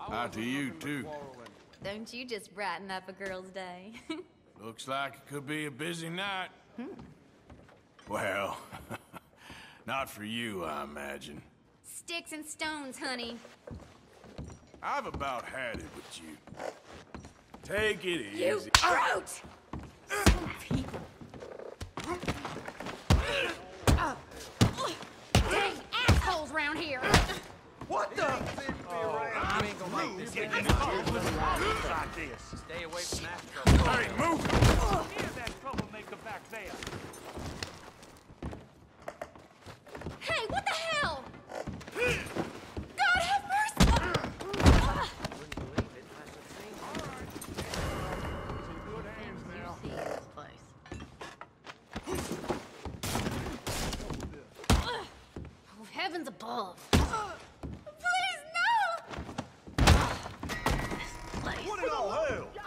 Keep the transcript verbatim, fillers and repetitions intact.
Hi to you, too. Don't you just brighten up a girl's day. Looks like it could be a busy night. Hmm. Well, not for you, I imagine. Sticks and stones, honey. I've about had it with you. Take it easy. You brute! Some people. Dang assholes round here! What the? Oh, you ain't gonna like this. Stay away from that trouble. Hey, move! Hear that troublemaker back there. Hey, what the hell? God have mercy! Wouldn't believe it. That's the thing. All right. It's in good hands now. See this place. Oh, heavens above. Please, no! This place. What in all hell?